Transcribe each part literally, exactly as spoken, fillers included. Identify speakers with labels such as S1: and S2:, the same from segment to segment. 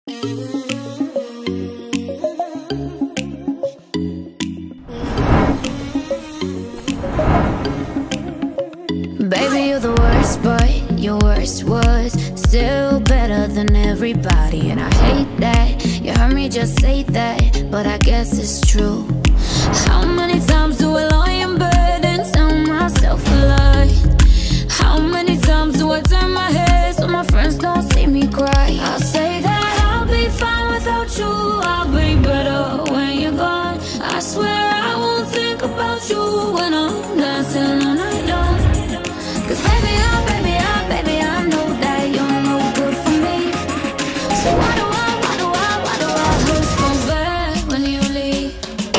S1: Baby, you're the worst, but your worst was still better than everybody. And I hate that you heard me just say that, but I guess it's true. How many times do I lie in bed and tell myself a lie? How many times do I turn my head so my friends don't see me cry? I'll say that I'll be fine without you, I'll be better when you're gone. I swear I won't think about you when I'm dancing all night long. Cause baby, oh baby, oh baby, I know that you're no good for me. So why do I, why do I, why do I hurt so bad when you leave?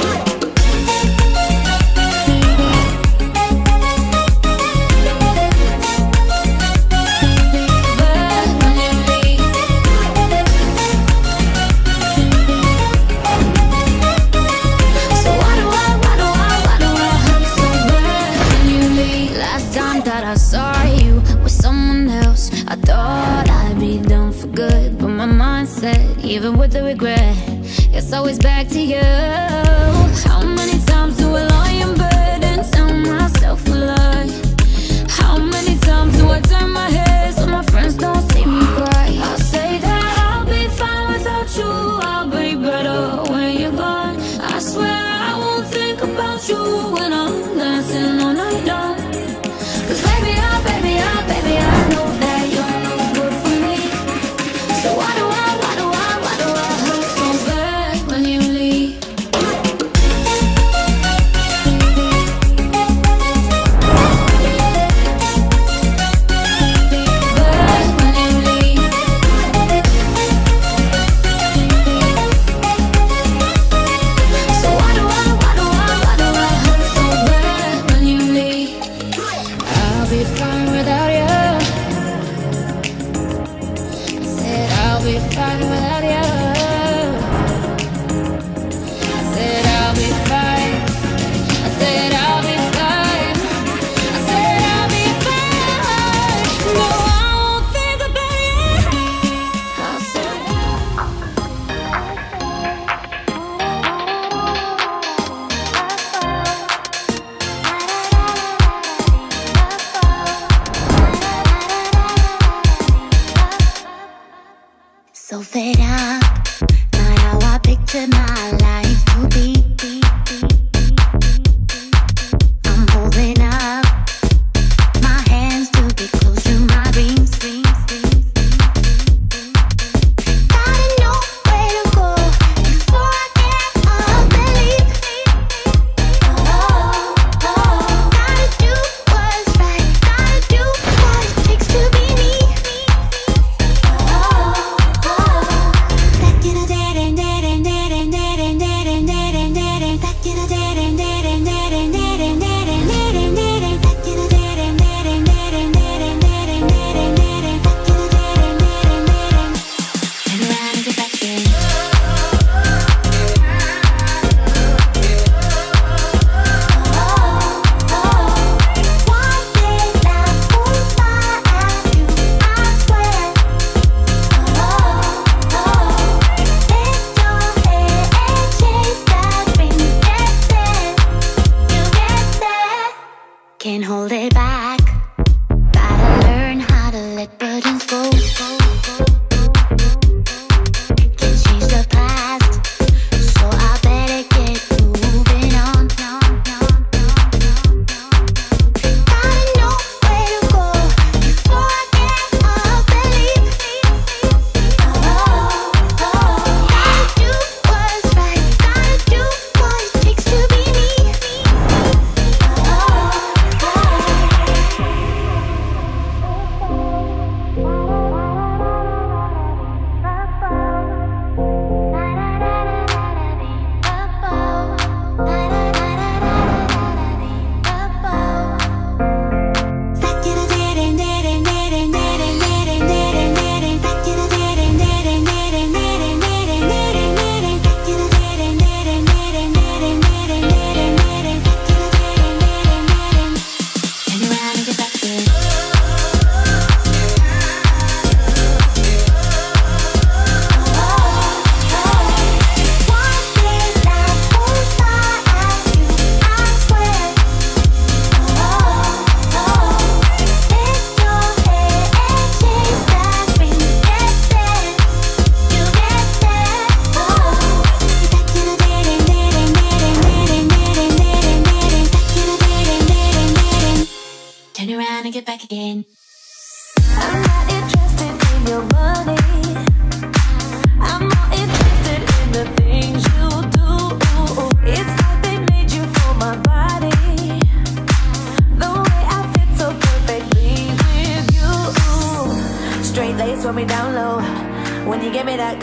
S1: Bad when you leave. So why do I, why do I, why do I hurt so bad when you leave? Last time that I saw you with someone else, I thought I'd be done for good, but my mind said, even with the regret, it's always back to you. How many times do I lie in bed and tell myself a lie? How many times do I turn my head so my friends don't see me cry? I'll say that I'll be fine without you, I'll be better when you're gone. I swear I won't think about you when I'm dancing all night long. Cause baby, oh baby, oh baby, I know that you're no good for me. So why do I, why do I, why do I hurt so bad when you leave? Bad when you leave. So why do I, why do I, why do I hurt so bad when you leave? I'll be fine without you. I said I'll be fine without you. I said I'll be fine. I said I'll be fine. I said I'll be fine. No, I won't think about you. I said
S2: So fed up, not how I pictured my life to be. I'm holding up my hands to get close to my dreams. Gotta know where to go before I get up and leave. Oh, oh, gotta do what's right, gotta do what it takes to be me. Oh, oh, back in the dead and dead and dead and dead and dead and dead and dead.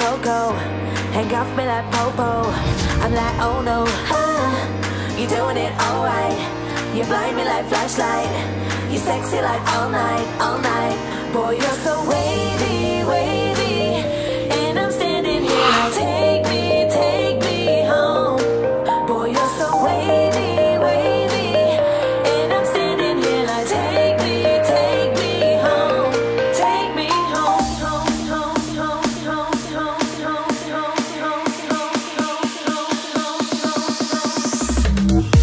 S3: cocoa, handcuff me like popo. I'm like, oh no, ah, you're doing it alright. You blind me like flashlight. You sexy like all night, all night. Boy, you're so wavy, wavy, and I'm standing here like, take me, take me home. Boy, you're so wavy, wavy, and I'm standing here like, take me, take me home. Take me home, home, home, home, home, home, home, home, home, home, home, home, home.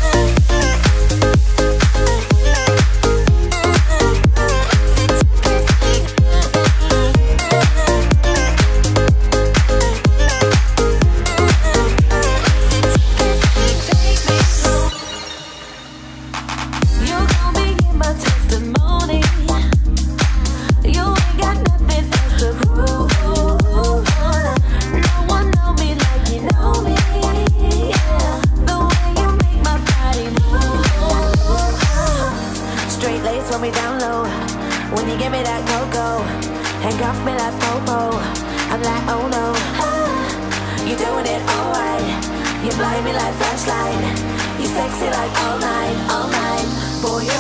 S3: Slow me down low when you give me that cocoa. Handcuff me like popo. I'm like, oh no, ah, you're doing it alright. You blind me like flashlight. You sexy like all night, all night. Boy, you're